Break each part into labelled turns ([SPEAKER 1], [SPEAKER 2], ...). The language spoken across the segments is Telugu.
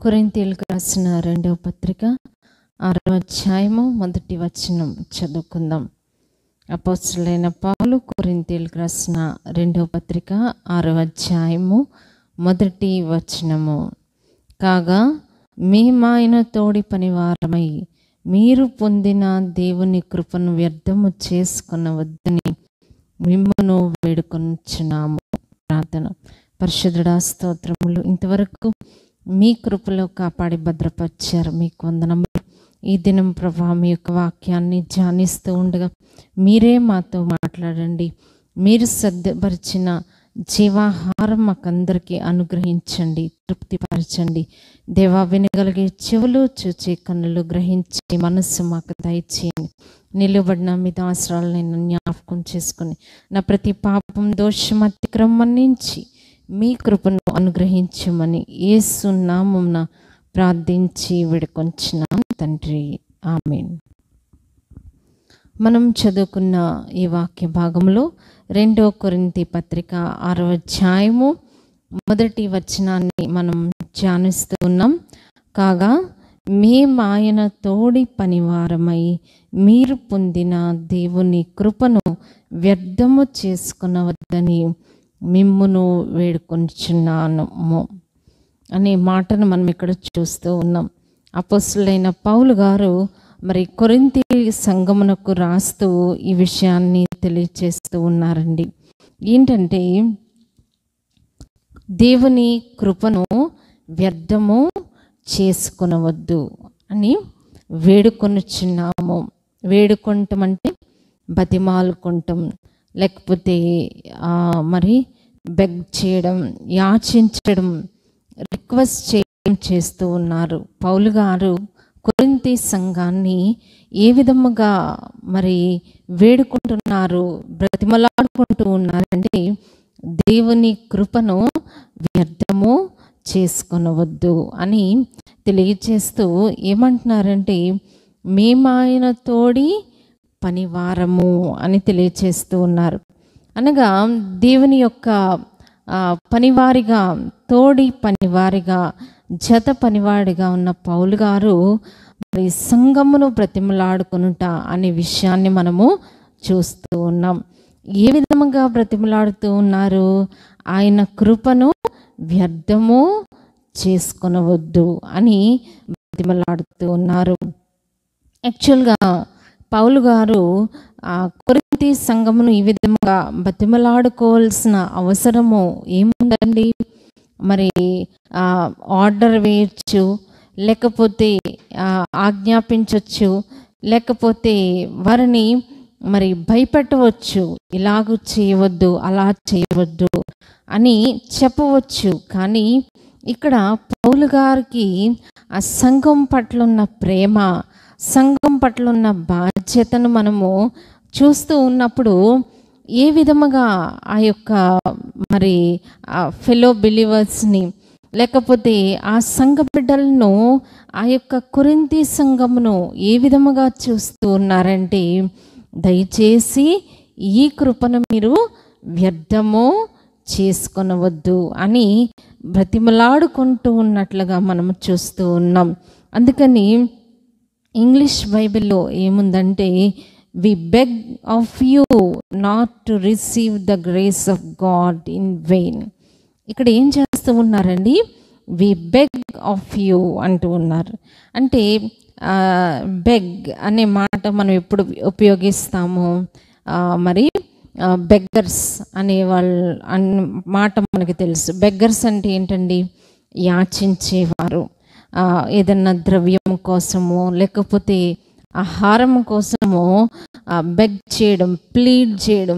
[SPEAKER 1] కొరింథీయులకు రాసిన 2వ పత్రిక 6వ అధ్యాయము 1వ వచనం చదువుకుందాం. అపోస్తలుడైన పౌలు కొరింథీయులకు రాసిన 2వ పత్రిక 6వ అధ్యాయము 1వ వచనము. కాగా మేమాయన తోడి పనివారమై మీరు పొందిన దేవుని కృపను వ్యర్థము చేసుకొనవద్దని మిమ్మును వేడుకొనుచున్నాము. ప్రార్థన. పరిశుద్ధుడా, స్తోత్రములు. ఇంతవరకు మీ కృపలో కాపాడి భద్రపరిచారు, మీకు వందనములు. ఈ దినం ప్రభా మీ యొక్క వాక్యాన్ని ధ్యానిస్తూ ఉండగా మీరే మాతో మాట్లాడండి. మీరు సిద్ధపరిచిన జీవాహారం మాకందరికీ అనుగ్రహించండి, తృప్తిపరచండి. దేవా, వినగలిగే చెవులు, చూచే కన్నులు, గ్రహించే మనస్సు మాకు దయచేయండి. నిలువబడిన మీ దాసరాలను నేను జ్ఞాపకం చేసుకుని నా ప్రతి పాపం, దోషం, అతిక్రమం మన్నించి మీ కృపను అనుగ్రహించమని యేసు నామమున ప్రార్థించి వేడుకొంచున్నాను తండ్రి, ఆమేన్. మనం చదువుకున్న ఈ వాక్య భాగంలో 2వ కొరింథీ పత్రిక 6వ అధ్యాయము 1వ వచనాన్ని మనం ధ్యానిస్తూ ఉన్నాం. కాగా మేమాయన తోడి పనివారమై మీరు పొందిన దేవుని కృపను వ్యర్థము చేసుకొనవద్దని మిమ్మును వేడుకొంచున్నాము అనే మాటను మనం ఇక్కడ చూస్తూ ఉన్నాం. అపోస్తలుడైన పౌలు గారు మరి కొరింథీ సంఘమునకు రాస్తూ ఈ విషయాన్ని తెలియచేస్తూ ఉన్నారండి. ఏంటంటే, దేవుని కృపను వ్యర్థము చేసుకొనవద్దు అని వేడుకొనుచున్నాము. వేడుకొనటం అంటే బతిమాలుకుంటాం, లేకపోతే మరి బెగ్ చేయడం, యాచించడం, రిక్వెస్ట్ చేయడం చేస్తూ ఉన్నారు. పౌలు గారు కొరింథీ సంఘాన్ని ఏ విధముగా మరి వేడుకుంటున్నారు, బ్రతిమలాడుకుంటూ ఉన్నారంటే, దేవుని కృపను వ్యర్థము చేసుకొనవద్దు అని తెలియచేస్తూ ఏమంటున్నారంటే, మేమాయన తోడి పనివారము అని తెలియచేస్తూ ఉన్నారు. అనగా దేవుని యొక్క పనివారిగా, తోడి పనివారిగా, జత పనివాడిగా ఉన్న పౌలు గారు మరి సంఘమును బ్రతిమలాడుకొనుట అనే విషయాన్ని మనము చూస్తూ ఉన్నాం. ఏ విధముగా బ్రతిమలాడుతూ ఉన్నారు? ఆయన కృపను వ్యర్థము చేసుకొనవద్దు అని బ్రతిమలాడుతూ ఉన్నారు. యాక్చువల్గా పౌలు గారు కొరింథీ సంఘమును ఈ విధంగా బతిమలాడుకోవాల్సిన అవసరము ఏముందండి? మరి ఆర్డర్ వేయచ్చు, లేకపోతే ఆజ్ఞాపించవచ్చు, లేకపోతే వారిని మరి భయపెట్టవచ్చు, ఇలాగ చేయవద్దు, అలా చేయవద్దు అని చెప్పవచ్చు. కానీ ఇక్కడ పౌలు గారికి ఆ సంఘం పట్ల ఉన్న ప్రేమ, సంఘం పట్ల ఉన్న బాధ్యతను మనము చూస్తూ ఉన్నప్పుడు ఏ విధముగా ఆ యొక్క మరి ఫెలో బిలీవర్స్ని, లేకపోతే ఆ సంఘ బిడ్డలను, ఆ యొక్క కొరింథీ సంఘమును ఏ విధముగా చూస్తూ ఉన్నారంటే, దయచేసి ఈ కృపను మీరు వ్యర్థము చేసుకొనవద్దు అని బ్రతిమలాడుకుంటూ ఉన్నట్లుగా మనము చూస్తూ ఉన్నాం. అందుకని ఇంగ్లీష్ బైబిల్లో ఏముందంటే, we beg of you not to receive the grace of God in vain. ఇక్కడ ఏం చేస్తూ ఉన్నారండి? వి బెగ్ ఆఫ్ యూ అంటూ ఉన్నారు. అంటే బెగ్ అనే మాట మనం ఎప్పుడు ఉపయోగిస్తాము? మరి బెగ్గర్స్ అనే మాట మనకి తెలుసు. బెగ్గర్స్ అంటే ఏంటండి? యాచించేవారు. ఏదన్నా ద్రవ్యం కోసమో, లేకపోతే ఆహారం కోసమో బెగ్ చేయడం, ప్లీడ్ చేయడం,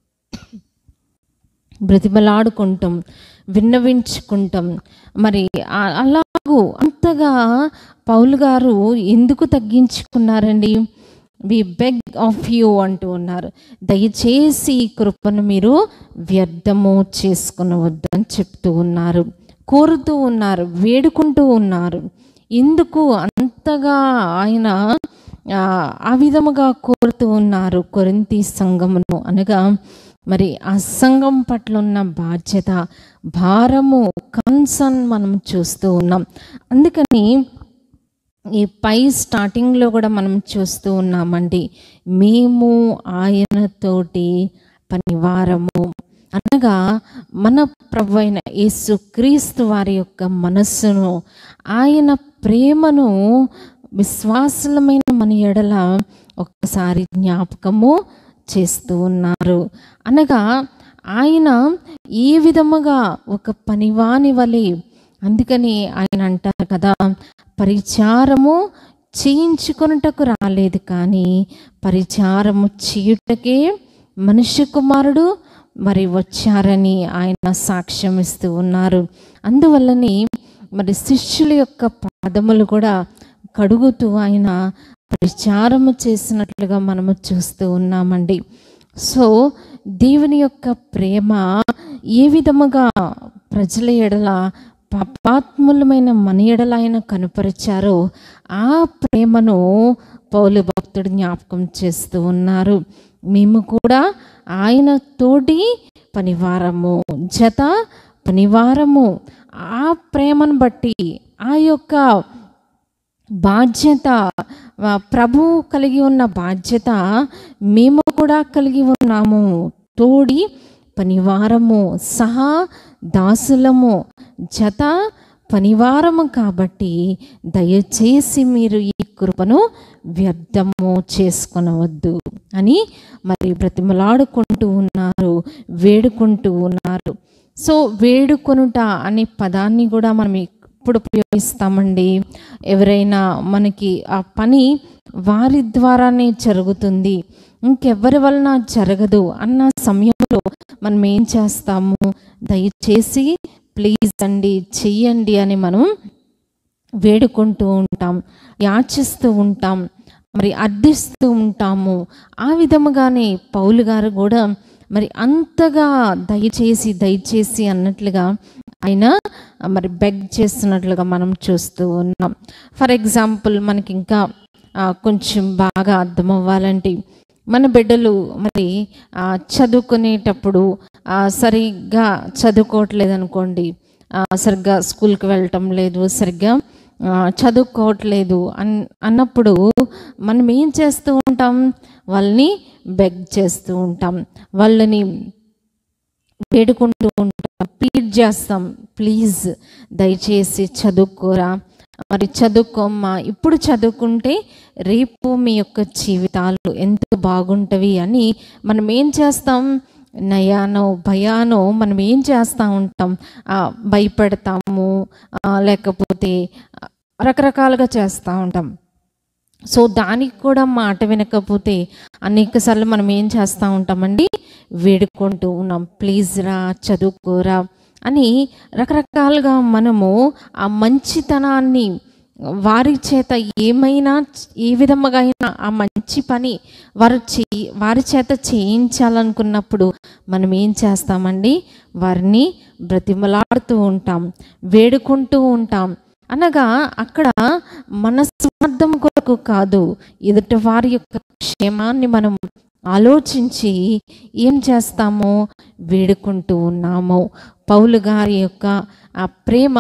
[SPEAKER 1] బ్రతిమలాడుకుంటాం, విన్నవించుకుంటాం. మరి అలాగూ అంతగా పౌలు గారు ఎందుకు తగ్గించుకున్నారండి? వి బెగ్ ఆఫ్ యూ అంటూ ఉన్నారు. దయచేసి ఈ కృపను మీరు వ్యర్థము చేసుకునవద్దు అని చెప్తూ ఉన్నారు, కోరుతూ ఉన్నారు, వేడుకుంటూ ఉన్నారు. ఎందుకు అంతగా ఆయన ఆ విధముగా కోరుతూ ఉన్నారు కొరింథీ సంఘమును అనగా, మరి ఆ సంఘం పట్ల ఉన్న బాధ్యత, భారము, కన్సర్న్ మనం చూస్తూ ఉన్నాం. అందుకని ఈ పై స్టార్టింగ్లో కూడా మనం చూస్తూ ఉన్నామండి, మేము ఆయనతోటి పనివారము అనగా మన ప్రభు అయిన యేసుక్రీస్తు వారి యొక్క మనస్సును, ఆయన ప్రేమను విశ్వాసులమైన మన ఎడల ఒక్కసారి జ్ఞాపకము చేస్తూ ఉన్నారు. అనగా ఆయన ఏ విధముగా ఒక పనివాని వలె, అందుకని ఆయన అంటారు కదా, పరిచారము చేయించుకొనుటకు రాలేదు కానీ పరిచారము చేయుటకే మనుష్య కుమారుడు మరి వచ్చారని ఆయన సాక్ష్యం ఇస్తూ ఉన్నారు. అందువల్లనే మరి శిష్యుల యొక్క పాదములు కూడా కడుగుతూ ఆయన పరిచారము చేసినట్లుగా మనము చూస్తూ ఉన్నామండి. సో దేవుని యొక్క ప్రేమ ఏ విధముగా ప్రజల ఎడల, పాపాత్ములమైన మన ఎడల ఆయన కనుపరిచారో ఆ ప్రేమను పౌలు భక్తుడు జ్ఞాపకం చేస్తూ ఉన్నారు. మేము కూడా ఆయన తోటి పనివారము, జత పనివారము. ఆ ప్రేమను బట్టి, ఆ యొక్క బాధ్యత, ప్రభు కలిగి ఉన్న బాధ్యత మేము కూడా కలిగి ఉన్నాము. తోడి పనివారము, సహా దాసులము, జత పనివారము. కాబట్టి దయచేసి మీరు ఈ కృపను వ్యర్థము చేసుకొనవద్దు అని మరి బ్రతిమలాడుకుంటూ ఉన్నారు, వేడుకుంటూ ఉన్నారు. సో వేడుకొనుట అనే పదాన్ని కూడా మనం ఇప్పుడు ఉపయోగిస్తామండి. ఎవరైనా మనకి ఆ పని వారి ద్వారానే జరుగుతుంది, ఇంకెవరి వలన జరగదు అన్న సమయంలో మనం ఏం చేస్తాము, దయచేసి ప్లీజ్ అండి చెయ్యండి అని మనం వేడుకుంటూ ఉంటాం, యాచిస్తూ ఉంటాం, మరి అర్థిస్తూ ఉంటాము. ఆ విధముగానే పౌలు గారు కూడా మరి అంతగా దయచేసి దయచేసి అన్నట్లుగా ఆయన మరి బెగ్ చేస్తున్నట్లుగా మనం చూస్తూ ఉన్నాం. ఫర్ ఎగ్జాంపుల్ మనకి ఇంకా కొంచెం బాగా అర్థం అవ్వాలంటే, మన బిడ్డలు మరి చదువుకునేటప్పుడు సరిగ్గా చదువుకోవట్లేదు అనుకోండి, సరిగ్గా స్కూల్కి వెళ్ళటం లేదు, సరిగ్గా చదువుకోవట్లేదు అన్నప్పుడు మనం ఏం చేస్తూ ఉంటాం, వాళ్ళని బెగ్ చేస్తూ ఉంటాం, వాళ్ళని వేడుకుంటూ ఉంటాం, ప్లీడ్ చేస్తాం, ప్లీజ్ దయచేసి చదువుకోరా, మరి చదువుకోమ్మా, ఇప్పుడు చదువుకుంటే రేపు మీ యొక్క జీవితాలు ఎంత బాగుంటవి అని మనం ఏం చేస్తాం, నయానో భయానో మనం ఏం చేస్తూ ఉంటాం, భయపెడతాము, లేకపోతే రకరకాలుగా చేస్తూ ఉంటాం. సో దానికి కూడా మాట వినకపోతే అనేక సార్లు మనం ఏం చేస్తూ ఉంటామండి, వేడుకుంటూ ఉన్నాం, ప్లీజ్ రా చదువుకోరా అని రకరకాలుగా మనము ఆ మంచితనాన్ని వారి చేత ఏమైనా ఏ విధముగా అయినా ఆ మంచి పని వారి చేత చేయించాలనుకున్నప్పుడు మనం ఏం చేస్తామండి, వారిని బ్రతిమలాడుతూ ఉంటాం, వేడుకుంటూ ఉంటాం. అనగా అక్కడ మన స్వార్థం కొరకు కాదు, ఎదుటి వారి యొక్క క్షేమాన్ని మనం ఆలోచించి ఏం చేస్తామో వేడుకుంటూ ఉన్నాము. పౌలు గారి యొక్క ఆ ప్రేమ,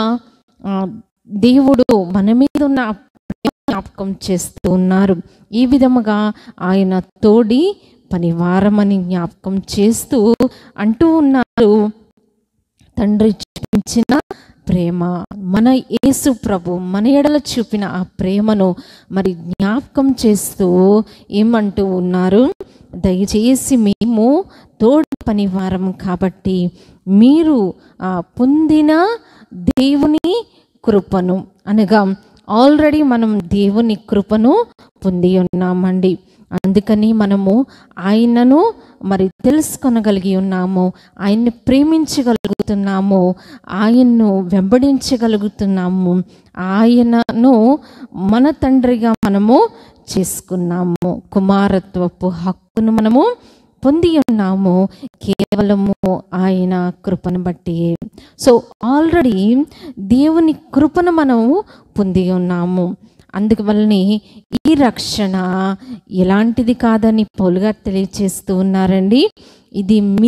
[SPEAKER 1] దేవుడు మన మీద ఉన్న జ్ఞాపకం చేస్తూ ఉన్నారు. ఈ విధముగా ఆయన తోడి పనివారమని జ్ఞాపకం చేస్తూ అంటూ ఉన్నారు, తండ్రి చూపించిన ప్రేమ, మన యేసు ప్రభు మన ఎడల చూపిన ఆ ప్రేమను మరి జ్ఞాపకం చేస్తూ ఏమంటూ ఉన్నారు, దయచేసి మేము తోడు పనివారం కాబట్టి మీరు పొందిన దేవుని కృపను, అనగా ఆల్రెడీ మనం దేవుని కృపను పొంది ఉన్నామండి. అందుకని మనము ఆయనను మరి తెలుసుకొనగలిగి ఉన్నాము, ఆయన్ని ప్రేమించగలుగుతున్నాము, ఆయన్ను వెంబడించగలుగుతున్నాము, ఆయనను మన తండ్రిగా మనము చేసుకున్నాము, కుమారత్వపు హక్కును మనము పొంది ఉన్నాము కేవలము ఆయన కృపను బట్టి. సో ఆల్రెడీ దేవుని కృపను మనము పొంది ఉన్నాము. అందువల్లనే ఈ రక్షణ ఎలాంటిది కాదని పౌలు గారు తెలియచేస్తూ ఉన్నారండి. ఇది మీ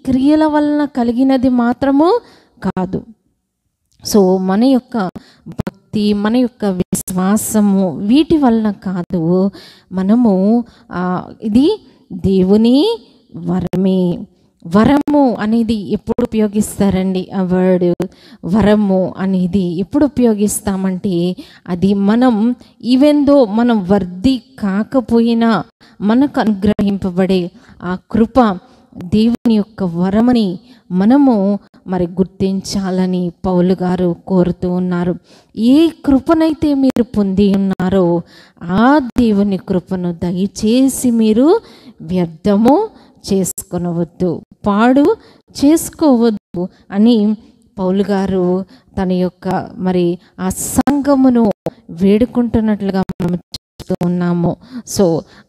[SPEAKER 1] క్రియల వలన కలిగినది మాత్రము కాదు. సో మన యొక్క భక్తి, మన యొక్క విశ్వాసము వీటి వలన కాదు. మనము ఇది దేవుని వరమే. వరము అనేది ఎప్పుడు ఉపయోగిస్తారండి? ఆ వర్డ్ వరము అనేది ఎప్పుడు ఉపయోగిస్తామంటే, అది మనం ఈవెందో మనం వర్ధి కాకపోయినా మనకు అనుగ్రహింపబడే ఆ కృప దేవుని యొక్క వరమని మనము మరి గుర్తించాలని పౌలు గారు కోరుతూ ఉన్నారు. ఏ కృపనైతే మీరు పొంది ఉన్నారో ఆ దేవుని కృపను దయచేసి మీరు వ్యర్థము చేసుకొనవద్దు, పాడు చేసుకోవద్దు అని పౌలు గారు తన యొక్క మరి ఆ సంఘమును వేడుకుంటున్నట్లుగా మనం చూస్తూ ఉన్నాము. సో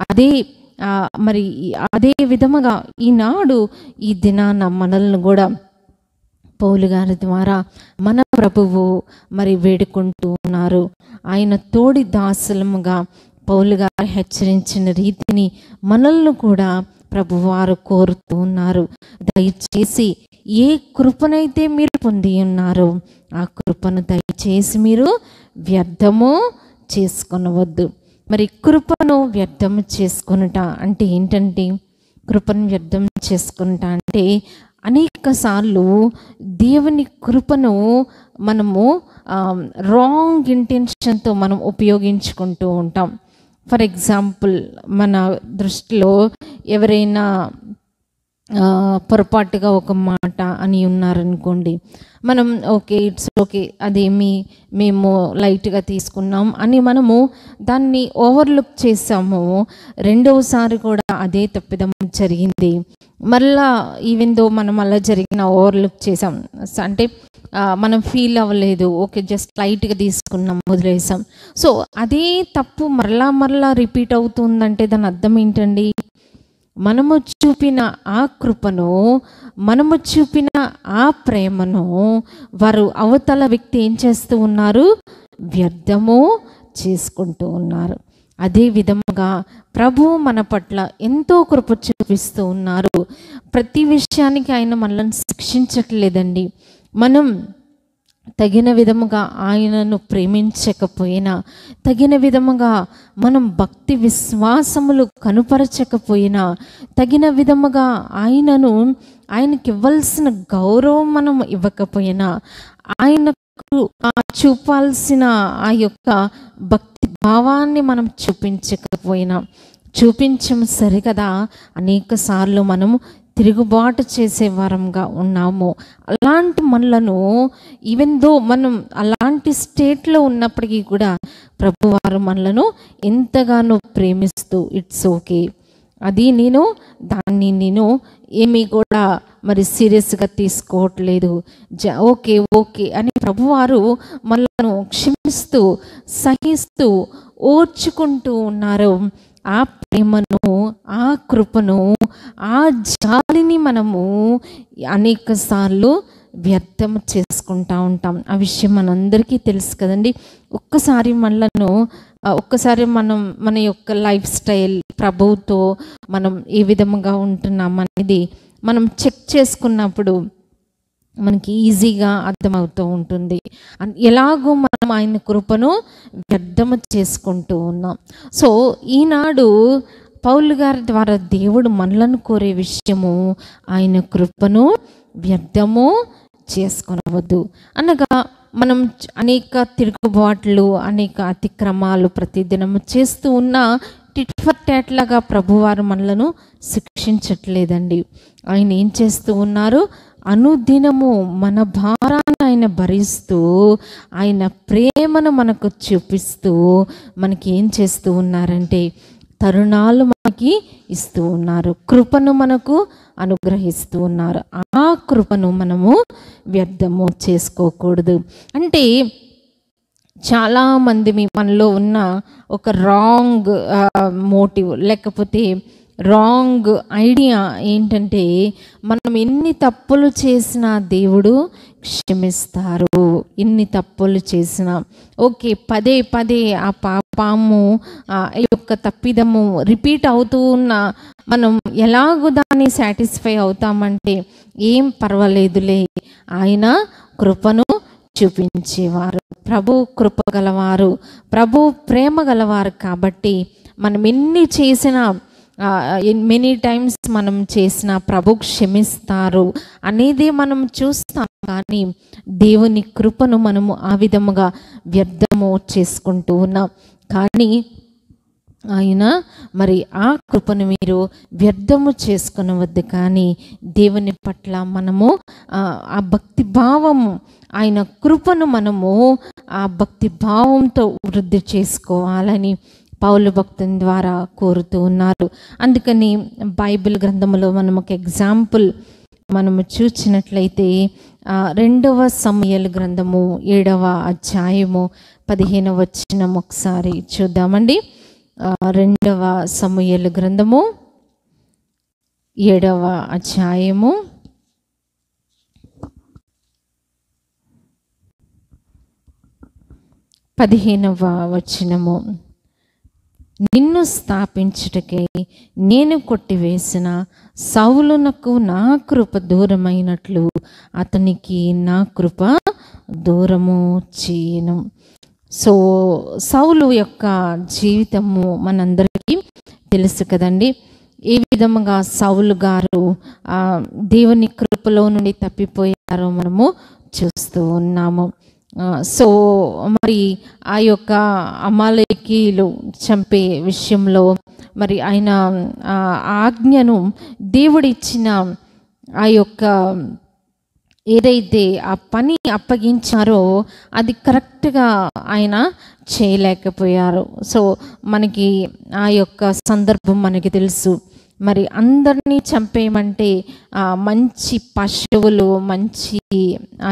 [SPEAKER 1] మరి అదే విధముగా ఈనాడు ఈ దినాన మనల్ని కూడా పౌలు గారి ద్వారా మన ప్రభువు మరి వేడుకుంటూ ఉన్నారు. ఆయన తోడి దాసులముగా పౌలు గారు హెచ్చరించిన రీతిని మనల్ని కూడా ప్రభువారు కోరుతూ ఉన్నారు. దయచేసి ఏ కృపనైతే మీరు పొంది ఉన్నారో ఆ కృపను దయచేసి మీరు వ్యర్థము చేసుకొనవద్దు. మరి కృపను వ్యర్థం చేసుకొనుట అంటే ఏంటంటే, కృపను వ్యర్థం చేసుకొనుట అంటే అనేక సార్లు దేవుని కృపను మనము రాంగ్ ఇంటెన్షన్తో మనం ఉపయోగించుకుంటూ ఉంటాం. ఫర్ ఎగ్జాంపుల్, మన దృష్టిలో ఎవరైనా పొరపాటుగా ఒక మాట అని ఉన్నారనుకోండి, మనం ఓకే ఇట్స్ ఓకే, అదేమి మేము లైట్గా తీసుకున్నాం అని మనము దాన్ని ఓవర్లుక్ చేసాము. రెండవసారి కూడా అదే తప్పిదం జరిగింది. మళ్ళా ఈవెన్ దో మనం అలా జరిగిన ఓవర్లుక్ చేసాం, అంటే మనం ఫీల్ అవ్వలేదు, ఓకే జస్ట్ లైట్గా తీసుకున్నాం, వదిలేసాం. సో అదే తప్పు మరలా రిపీట్ అవుతుందంటే దాని అర్థం ఏంటండి? మనము చూపిన ఆ కృపను, మనము చూపిన ఆ ప్రేమను వారు అవతల వ్యక్తి ఏం చేస్తూ ఉన్నారు? వ్యర్థము చేసుకుంటూ ఉన్నారు. అదే విధముగా ప్రభు మన పట్ల ఎంతో కృప చూపిస్తూ ఉన్నారు. ప్రతి విషయానికి ఆయన మనల్ని శిక్షించట్లేదండి. మనం తగిన విధముగా ఆయనను ప్రేమించకపోయినా, తగిన విధముగా మనం భక్తి విశ్వాసములు కనుపరచకపోయినా, తగిన విధముగా ఆయనకి ఇవ్వాల్సిన గౌరవం మనం ఇవ్వకపోయినా, ఆయనకు చూపాల్సిన ఆ యొక్క భక్తి భావాన్ని మనం చూపించకపోయినా, చూపించము సరికదా అనేక సార్లు మనము తిరుగుబాటు చేసే వారంగా ఉన్నాము. అలాంటి మనలను ఈవెన్ దో మనం అలాంటి స్టేట్లో ఉన్నప్పటికీ కూడా ప్రభువారు మనలను ఎంతగానో ప్రేమిస్తూ ఇట్స్ ఓకే, అది దాన్ని నేను ఏమీ కూడా మరి సీరియస్గా తీసుకోవట్లేదు, ఓకే ఓకే అని ప్రభువారు మనలను క్షమిస్తూ, సహిస్తూ, ఓర్చుకుంటూ ఉన్నారు. ఆ ప్రేమను, ఆ కృపను, ఆ జాలిని మనము అనేక సార్లు వ్యర్థం చేసుకుంటూ ఉంటాం. ఆ విషయం మనందరికీ తెలుసు కదండి. ఒక్కసారి మనం మన యొక్క లైఫ్ స్టైల్, ప్రభువుతో మనం ఏ విధముగా ఉంటున్నాం అనేది మనం చెక్ చేసుకున్నప్పుడు మనకి ఈజీగా అర్థమవుతూ ఉంటుంది. ఎలాగో మనం ఆయన కృపను వ్యర్థము చేసుకుంటూ ఉన్నాం. సో ఈనాడు పౌలు గారి ద్వారా దేవుడు మనలను కోరే విషయము, ఆయన కృపను వ్యర్థము చేసుకొనవద్దు అనగా, మనం అనేక తిరుగుబాట్లు, అనేక అతిక్రమాలు ప్రతిదినము చేస్తూ ఉన్న టిట్ ఫర్ టాట్ లాగా ప్రభువారు మనలను శిక్షించట్లేదండి. ఆయన ఏం చేస్తూ ఉన్నారు? అనుదినము మన భారాన్ని ఆయన భరిస్తూ, ఆయన ప్రేమను మనకు చూపిస్తూ మనకి ఏం చేస్తూ ఉన్నారంటే తరుణాలు మనకి ఇస్తూ ఉన్నారు, కృపను మనకు అనుగ్రహిస్తూ ఉన్నారు. ఆ కృపను మనము వ్యర్థము చేసుకోకూడదు. అంటే చాలామంది మనలో ఉన్న ఒక రాంగ్ మోటివ్, లేకపోతే రాంగ్ ఐడియా ఏంటంటే, మనం ఎన్ని తప్పులు చేసినా దేవుడు క్షమిస్తారు. ఎన్ని తప్పులు చేసినా ఓకే, పదే ఆ పాప పాము ఈ యొక్క తప్పిదము రిపీట్ అవుతూ ఉన్న మనం ఎలాగో దాన్ని సాటిస్ఫై అవుతామంటే ఏం పర్వాలేదులే, ఆయన కృపను చూపించేవారు, ప్రభు కృప గలవారు, ప్రభు ప్రేమ గలవారు. కాబట్టి మనం ఎన్ని చేసినా మెనీ టైమ్స్ మనం చేసిన ప్రభు క్షమిస్తారు అనేది మనం చూస్తాం. కానీ దేవుని కృపను మనము ఆ విధముగా వ్యర్థము చేసుకుంటూ ఉన్నాం. కానీ ఆయన మరి ఆ కృపను మీరు వ్యర్థము చేసుకునవద్దు, కానీ దేవుని పట్ల మనము ఆ భక్తి భావము, ఆయన కృపను మనము ఆ భక్తి భావంతో వృద్ధి చేసుకోవాలని పౌలు భక్తుని ద్వారా కోరుతూ ఉన్నారు. అందుకని బైబిల్ గ్రంథంలో మనం ఒక ఎగ్జాంపుల్ మనము చూసినట్లయితే 2వ సమూయేలు గ్రంథము 7వ అధ్యాయము 15వ వచనం ఒకసారి చూద్దామండి. 2వ సమూయేలు గ్రంథము 7వ అధ్యాయము 15వ వచనము. నిన్ను స్థాపించుటకై నేను కొట్టివేసిన సౌలునకు నా కృప దూరమైనట్లు అతనికి నా కృప దూరము చేయను. సో సౌలు యొక్క జీవితము మనందరికీ తెలుసు కదండి. ఏ విధముగా సౌలు గారు దేవుని కృపలో నుండి తప్పిపోయారో మనము చూస్తూ ఉన్నాము. సో మరి ఆ యొక్క అమాలేకీయులు చంపే విషయంలో మరి ఆయన ఆజ్ఞను దేవుడిచ్చిన ఆ యొక్క ఏదైతే ఆ పని అప్పగించారో అది కరెక్ట్గా ఆయన చేయలేకపోయారు. సో మనకి ఆ యొక్క సందర్భం మనకి తెలుసు. మరి అందరినీ చంపేయమంటే మంచి పశువులు, మంచి ఆ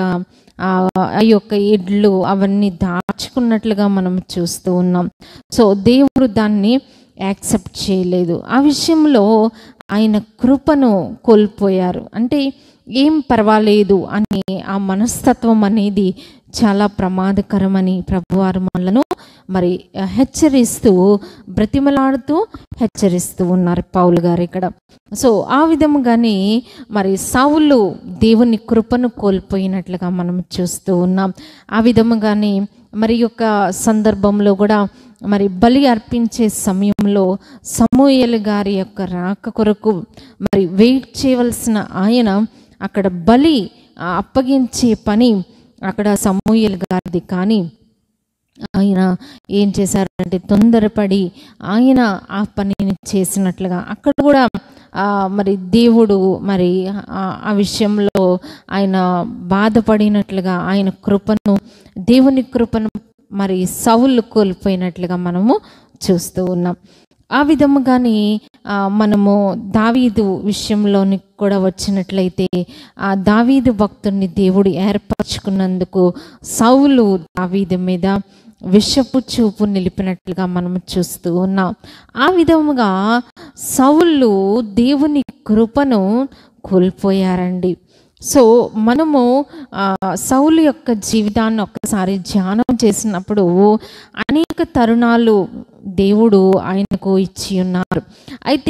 [SPEAKER 1] యొక్క ఎడ్లు అవన్నీ దాచుకున్నట్లుగా మనం చూస్తూ ఉన్నాం. సో దేవుడు దాన్ని యాక్సెప్ట్ చేయలేదు. ఆ విషయంలో ఆయన కృపను కోల్పోయారు. అంటే ఏం పర్వాలేదు అని ఆ మనస్తత్వం అనేది చాలా ప్రమాదకరమని ప్రభువారు మనలను మరి హెచ్చరిస్తూ, బ్రతిమలాడుతూ హెచ్చరిస్తూ ఉన్నారు పౌలు గారు ఇక్కడ. సో ఆ విధముగానే మరి సౌలు దేవుని కృపను కోల్పోయినట్లుగా మనం చూస్తూ ఉన్నాం. ఆ విధముగానే మరి యొక్క సందర్భంలో కూడా మరి బలి అర్పించే సమయంలో సమూయేలు గారి యొక్క రాక కొరకు మరి వెయిట్ చేయవలసిన ఆయన అక్కడ బలి అప్పగించే పని అక్కడ సమూయేలు గారిది. కానీ ఆయన ఏం చేశారంటే తొందరపడి ఆయన ఆ పనిని చేసినట్లుగా అక్కడ కూడా మరి దేవుడు మరి ఆ విషయంలో ఆయన బాధపడినట్లుగా ఆయన కృపను, దేవుని కృపను మరి సౌలు కోల్పోయినట్లుగా మనము చూస్తూ ఉన్నాం. ఆ విధముగానే మనము దావీదు విషయంలోని కూడా వచ్చినట్లయితే ఆ దావీదు భక్తుడిని దేవుడు ఏర్పరచుకున్నందుకు సౌలు దావీదు మీద విషపు చూపు నిలిపినట్లుగా మనము చూస్తూ ఉన్నాం. ఆ విధముగా సౌలు దేవుని కృపను కోల్పోయారండి. సో మనము సౌలు యొక్క జీవితాన్ని ఒక్కసారి ధ్యానం చేసినప్పుడు అనేక తరుణాలు దేవుడు ఆయనకు ఇచ్చి ఉన్నారు. అయితే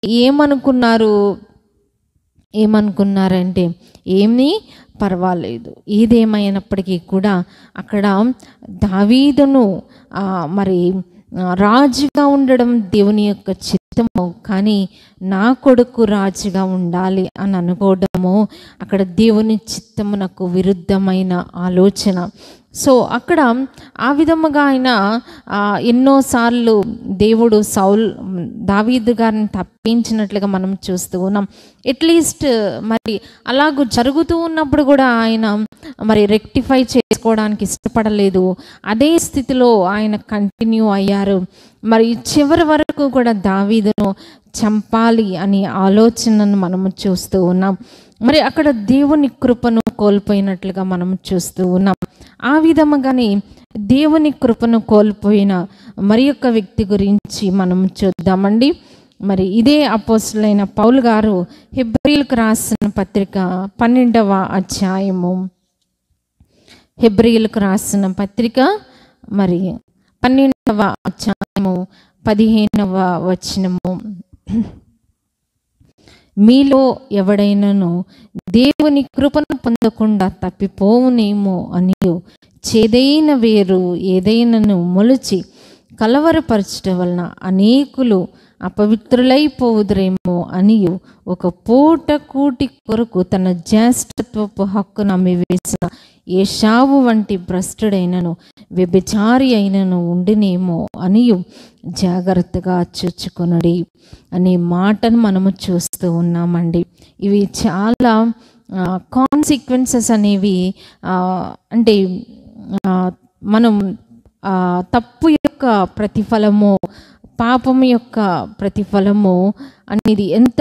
[SPEAKER 1] ఏమనుకున్నారంటే ఏమీ పర్వాలేదు, ఏదేమైనప్పటికీ కూడా అక్కడ దావీదును మరి రాజుగా ఉండడం దేవుని యొక్క చిత్తము, కానీ నా కొడుకు రాజుగా ఉండాలి అని అనుకోవడము అక్కడ దేవుని చిత్తమునకు విరుద్ధమైన ఆలోచన. సో అక్కడ ఆ విధముగా ఆయన ఎన్నోసార్లు దేవుడు దావీదు గారిని తప్పించినట్లుగా మనం చూస్తూ ఉన్నాం. అట్లీస్ట్ మరి అలాగూ జరుగుతూ ఉన్నప్పుడు కూడా ఆయన మరి రెక్టిఫై చేసుకోవడానికి ఇష్టపడలేదు. అదే స్థితిలో ఆయన కంటిన్యూ అయ్యారు. మరి చివరి వరకు కూడా దావీదును చంపాలి అనే ఆలోచనను మనము చూస్తూ ఉన్నాం. మరి అక్కడ దేవుని కృపను కోల్పోయినట్లుగా మనం చూస్తూ ఉన్నాం. ఆ విధముగానే దేవుని కృపను కోల్పోయిన మరి యొక్క వ్యక్తి గురించి మనం చూద్దామండి. మరి ఇదే అపోస్తలుడైన పౌలు గారు హెబ్రీయులకు రాసిన పత్రిక 12వ అధ్యాయము, హెబ్రీయులకు రాసిన పత్రిక మరి 12 12వ అధ్యాయము 15వ వచనము, మీలో ఎవడైనాను దేవుని కృపను పొందకుండా తప్పిపోవునేమో అనియు, చేదైన వేరు ఏదైనాను మొలిచి కలవరపరచడం వలన అనేకులు అపవిత్రులైపోదురేమో అనియు, ఒక పూట కూటి కొరకు తన జ్యేష్ఠత్వపు హక్కును అమ్మివేసిన ఏశావు వంటి భ్రష్టుడైనను వ్యభిచారి అయినను ఉండినేమో అనియు జాగ్రత్తగా చూచుకొనుడి అనే మాటను మనము చూస్తూ ఉన్నామండి. ఇవి చాలా కాన్సిక్వెన్సెస్ అనేవి, అంటే మనం తప్పు యొక్క ప్రతిఫలము, పాపం యొక్క ప్రతిఫలము అనేది ఎంత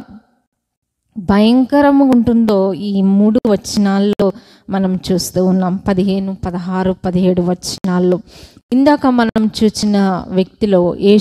[SPEAKER 1] భయంకరంగా ఉంటుందో ఈ 3 వచనాల్లో మనం చూస్తూ ఉన్నాం. 15, 16, 17 వచనాల్లో ఇందాక మనం చూసిన వ్యక్తిలో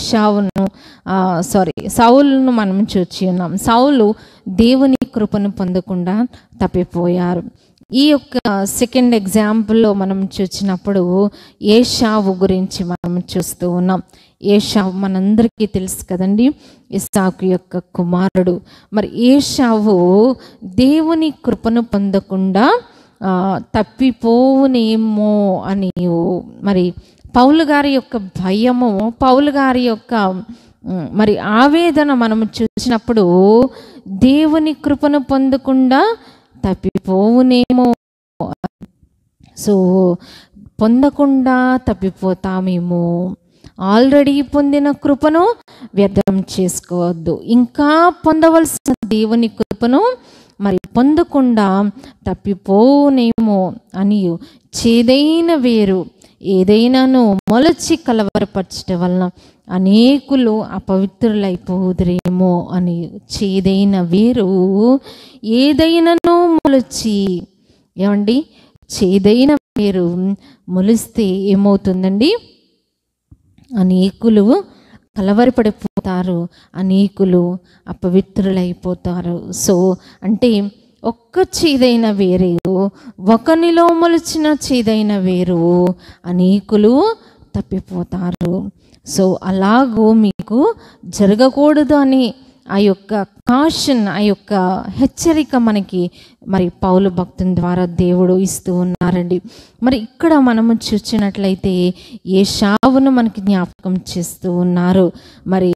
[SPEAKER 1] సౌలును మనం చూచి ఉన్నాం. సౌలు దేవుని కృపను పొందకుండా తప్పిపోయారు. ఈ యొక్క సెకండ్ ఎగ్జాంపుల్లో మనం చూసినప్పుడు ఏశావు గురించి మనం చూస్తూ ఉన్నాం. ఏశావు మనందరికీ తెలుసు కదండి, ఇస్సాకు యొక్క కుమారుడు. మరి ఏశావు దేవుని కృపను పొందకుండా తప్పిపోవునేమో అని మరి పౌలు గారి యొక్క భయము, పౌలు గారి యొక్క మరి ఆవేదన మనం చూసినప్పుడు దేవుని కృపను పొందకుండా తప్పిపోవునేమో, సో పొందకుండా తప్పిపోతామేమో. ఆల్రెడీ పొందిన కృపను వ్యర్థం చేసుకోవద్దు. ఇంకా పొందవలసిన దేవుని కృపను మరి పొందకుండా తప్పిపోనేమో అని, చేదైన వేరు ఏదైనాను మొలచి కలవరపరచడం వలన అనేకులు అపవిత్రులైపోదురేమో అని. చేదైన వేరు ఏదైనాను మొలచి, ఏమండి, చేదైన వేరు మొలిస్తే ఏమవుతుందండి? అనేకులు కలవరపడిపోతారు, అనేకులు అపవిత్రులైపోతారు. సో అంటే ఒక్క చేదైన వేరు, ఒకనిలో మొలిచిన చేదైన వేరు, అనేకులు తప్పిపోతారు. సో అలాగూ మీకు జరగకూడదు అని ఆ యొక్క కాషన్, ఆ యొక్క హెచ్చరిక మనకి మరి పౌలు భక్తుని ద్వారా దేవుడు ఇస్తూ ఉన్నారండి. మరి ఇక్కడ మనము చూసినట్లయితే ఏశావును మనకి జ్ఞాపకం చేస్తూ ఉన్నారు. మరి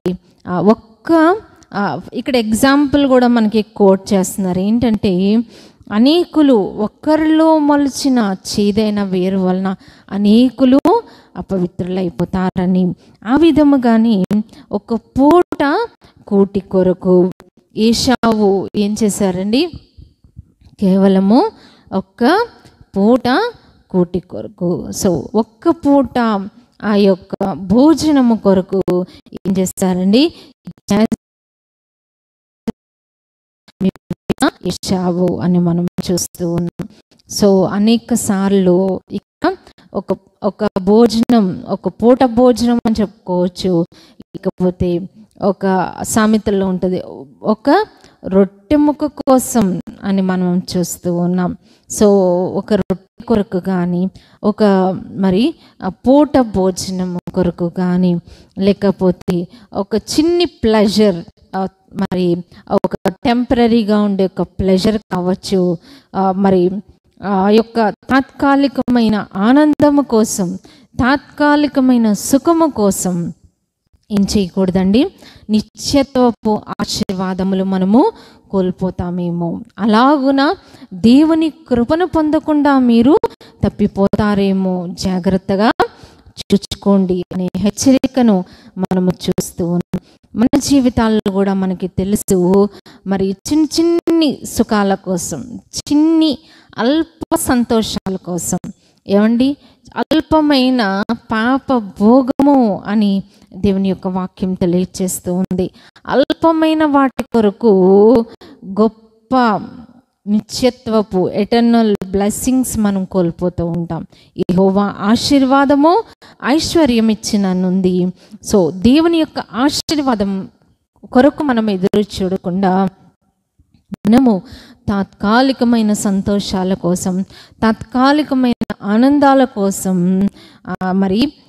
[SPEAKER 1] ఇక్కడ ఎగ్జాంపుల్ కూడా మనకి కోట్ చేస్తున్నారు. ఏంటంటే అనేకులు, ఒక్కరిలో మొలిచిన చేదైన వేరు వలన అనేకులు అపవిత్రులైపోతారని. ఆ విధముగాని ఒక పూట కూటి కొరకు ఏశావు ఏం చేశారండి? కేవలము ఒక్క పూట కూటి కొరకు, సో ఒక్క పూట ఆ యొక్క భోజనము కొరకు ఏం చేస్తారండి? ఏశావు అని మనం చూస్తూ ఉన్నాం. సో అనేక సార్లు ఇక్కడ ఒక భోజనం, ఒక పూట భోజనం అని చెప్పుకోవచ్చు, లేకపోతే ఒక సామెతల్లో ఉంటుంది ఒక రొట్టె ముక్క కోసం అని మనం చూస్తూ ఉన్నాం. సో ఒక రొట్టె కొరకు కానీ, ఒక మరి పూట భోజనం కొరకు కానీ, లేకపోతే ఒక చిన్ని ప్లెజర్, మరి ఒక టెంపరీగా ఉండే ఒక ప్లెజర్ కావచ్చు, మరి ఆ యొక్క తాత్కాలికమైన ఆనందము కోసం, తాత్కాలికమైన సుఖము కోసం ఏం చేయకూడదండి? నిత్యత్వపు ఆశీర్వాదములు మనము కోల్పోతామేమో. అలాగున దేవుని కృపను పొందకుండా మీరు తప్పిపోతారేమో, జాగ్రత్తగా చూసుకోండి అనే హెచ్చరికను మనము చూస్తూ ఉన్నాం. మన జీవితాల్లో కూడా మనకి తెలుసు, మరి చిన్ని సుఖాల కోసం, చిన్ని అల్ప సంతోషాల కోసం, ఏమండి, అల్పమైన పాప భోగము అని దేవుని యొక్క వాక్యం తెలియచేస్తూ ఉంది. అల్పమైన వాటి కొరకు గొప్ప నిత్యత్వపు ఎటర్నల్ బ్లెస్సింగ్స్ మనం కోల్పోతూ ఉంటాం. యెహోవా ఆశీర్వాదము ఐశ్వర్యం ఇచ్చిననుంది. సో దేవుని యొక్క ఆశీర్వాదం కొరకు మనం ఎదురు చూడకుండా మనము తాత్కాలికమైన సంతోషాల కోసం, తాత్కాలికమైన ఆనందాల కోసం మరి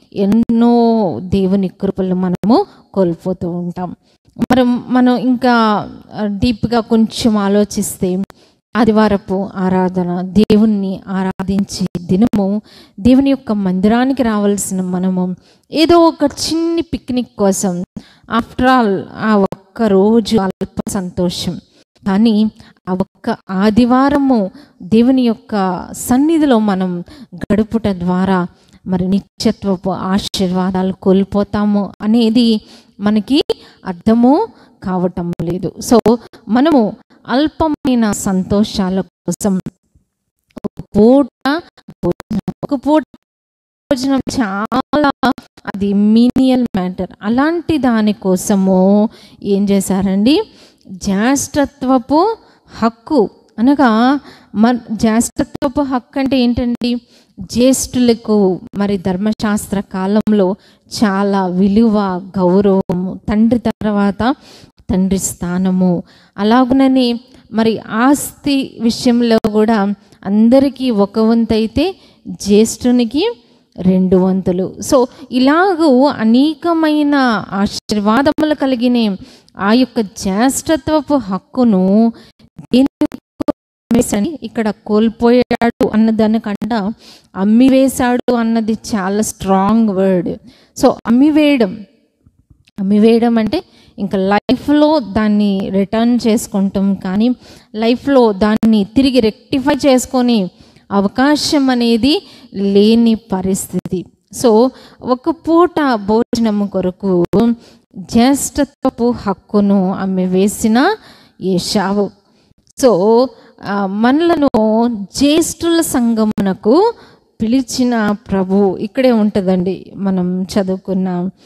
[SPEAKER 1] ఎన్నో దేవుని కృపలు మనము కోల్పోతూ ఉంటాం. మనం ఇంకా డీప్గా కొంచెం ఆలోచిస్తే ఆదివారపు ఆరాధన, దేవుణ్ణి ఆరాధించే దినము, దేవుని యొక్క మందిరానికి రావాల్సిన మనము ఏదో ఒక చిన్ని పిక్నిక్ కోసం, ఆఫ్టర్ ఆల్ ఆ ఒక్క రోజు అల్ప సంతోషం, కానీ ఆ ఒక్క ఆదివారము దేవుని యొక్క సన్నిధిలో మనం గడుపుట ద్వారా మరి నిత్యత్వపు ఆశీర్వాదాలు కోల్పోతాము అనేది మనకి అర్థము కావటం లేదు. సో మనము అల్పమైన సంతోషాల కోసం ఒక పూట భోజనం చాలా అది మీనియల్ మ్యాటర్. అలాంటి దానికోసము ఏం చేశారండి, జ్యేష్ఠత్వపు హక్కు అనగా జ్యేష్ఠత్వపు హక్కు అంటే ఏంటండి, జ్యేష్ఠులకు మరి ధర్మశాస్త్ర కాలంలో చాలా విలువ, గౌరవము, తండ్రి తర్వాత తండ్రి స్థానము. అలాగునని మరి ఆస్తి విషయంలో కూడా అందరికీ ఒక వంతు అయితే జ్యేష్ఠునికి 2 వంతులు. సో ఇలాగూ అనేకమైన ఆశీర్వాదములు కలిగిన ఆ యొక్క జ్యేష్ఠత్వపు హక్కును ఇక్కడ కోల్పోయాడు అన్నదానికంట అమ్మివేశాడు అన్నది చాలా స్ట్రాంగ్ వర్డ్. సో అమ్మివేయడం అంటే ఇంకా లైఫ్లో దాన్ని రిటర్న్ చేసుకుంటాం, కానీ లైఫ్లో దాన్ని తిరిగి రెక్టిఫై చేసుకొని అవకాశం అనేది లేని పరిస్థితి. సో ఒక పూట భోజనం కొరకు జ్యేష్ఠత్వపు హక్కును అమ్మివేసిన ఏశావు. సో మనలను జ్యేష్ఠుల సంఘమునకు పిలిచిన ప్రభు ఇక్కడే ఉంటుందండి. మనం చదువుకున్న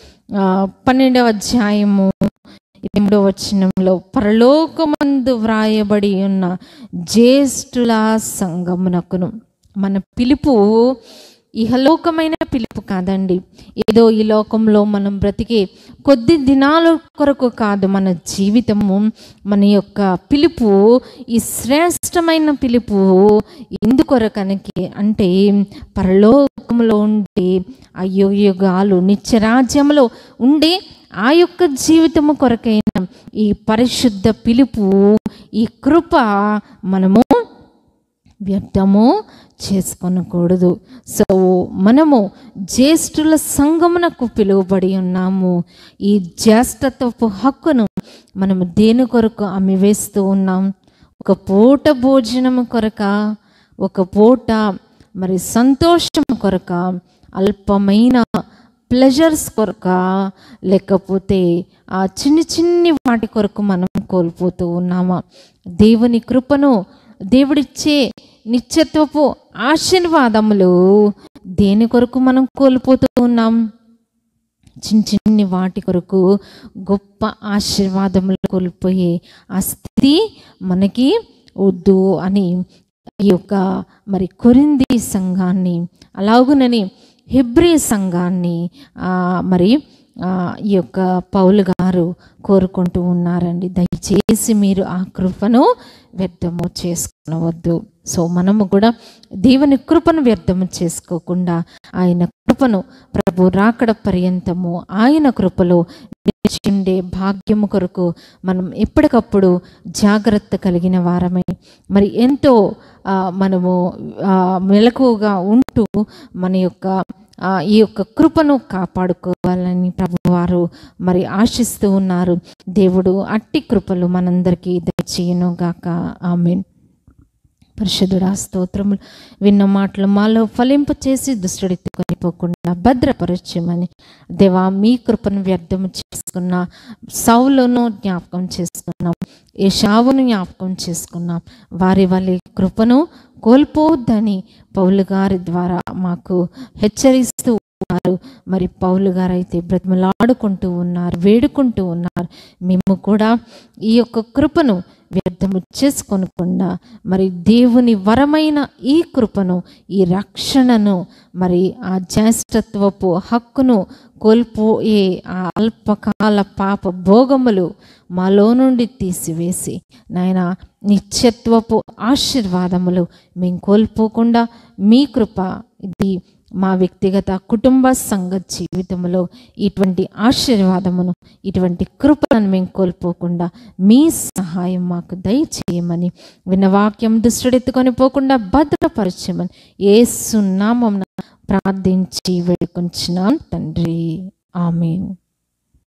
[SPEAKER 1] 12వ అధ్యాయము 8వ వచనంలో పరలోకమందు వ్రాయబడి ఉన్న జ్యేష్ఠుల సంఘమునకును. మన పిలుపు ఇహలోకమైన పిలుపు కాదండి. ఏదో ఈ లోకంలో మనం బ్రతికే కొద్ది దినాల కొరకు కాదు. మన జీవితము, మన యొక్క పిలుపు, ఈ శ్రేష్టమైన పిలుపు ఎందుకొరకనికి అంటే పరలోకంలో ఉండే అయుగాలు నిత్యరాజ్యంలో ఉండే ఆ యొక్క జీవితము కొరకైన ఈ పరిశుద్ధ పిలుపు, ఈ కృప మనము వ్యర్థము చేసుకొనకూడదు. సో మనము జ్యేష్ఠుల సంఘమునకు పిలువబడి ఉన్నాము. ఈ జ్యేష్ఠత్వపు హక్కును మనము దేని కొరకు అమ్మివేస్తూ ఉన్నాం? ఒక పూట భోజనము కొరక, ఒక పూట మరి సంతోషం కొరక, అల్పమైన ప్లెజర్స్ కొరక, లేకపోతే ఆ చిన్ని వాటి కొరకు మనం కోల్పోతూ ఉన్నామా? దేవుని కృపను, దేవుడిచ్చే నిత్యత్వపు ఆశీర్వాదములు దేని కొరకు మనం కోల్పోతూ ఉన్నాం? చిన్ని వాటి కొరకు గొప్ప ఆశీర్వాదములు కోల్పోయే ఆ స్థితి మనకి వద్దు అని ఈ యొక్క మరి కొరింథీ సంఘాన్ని, అలాగునని హెబ్రీ సంఘాన్ని మరి ఈ యొక్క పౌలు గారు కోరుకుంటూ ఉన్నారండి. దయచేసి మీరు ఆ కృపను వ్యర్థము చేసుకునవద్దు. సో మనము కూడా దేవుని కృపను వ్యర్థము చేసుకోకుండా ఆయన కృపను ప్రభు రాకడ పర్యంతము ఆయన కృపలో నిలిచిండే భాగ్యము కొరకు మనం ఎప్పటికప్పుడు జాగ్రత్త కలిగిన వారమై మరి ఎంతో మనము మెలకువగా ఉంటూ మన యొక్క ఈ యొక్క కృపను కాపాడుకోవాలని ప్రభువారు మరి ఆశిస్తూ ఉన్నారు. దేవుడు అట్టి కృపలు మనందరికీ దయచేయును గాక. ఆమేన్. పరిశుద్ధుడా స్తోత్రములు. విన్న మాటలు మాలో ఫలింప చేసి దుష్టుడికి కొనిపోకుండా భద్రపరచమని దేవా, మీ కృపను వ్యర్థము చేసుకున్న సౌలును జ్ఞాపకం చేసుకున్నాం, ఏశావును జ్ఞాపకం చేసుకున్నాం. వారి వల్ల కృపను కోల్పోవద్దని పౌలు గారి ద్వారా మాకు హెచ్చరిస్తూ ఉన్నారు. మరి పౌలు గారు అయితే బ్రతిమలాడుకుంటూ ఉన్నారు, వేడుకుంటూ ఉన్నారు. మేము కూడా ఈ యొక్క కృపను వ్యర్థము చేసుకోనకుండా మరి దేవుని వరమైన ఈ కృపను, ఈ రక్షణను, మరి ఆ జ్యేష్ఠత్వపు హక్కును కోల్పోయే ఆ అల్పకాల పాప భోగములు మాలో నుండి తీసివేసి నాయన నిత్యత్వపు ఆశీర్వాదములు మేము కోల్పోకుండా మీ కృప ఇది మా వ్యక్తిగత కుటుంబ సంఘ జీవితంలో ఇటువంటి ఆశీర్వాదమును, ఇటువంటి కృపను మేము కోల్పోకుండా మీ సహాయం మాకు దయచేయమని, విన్నవాక్యం దృష్టిెత్తుకొని పోకుండా భద్రపరచమని యేసు నామమున ప్రార్థించి వేడుకొంచున్నాం తండ్రి. ఆమేన్.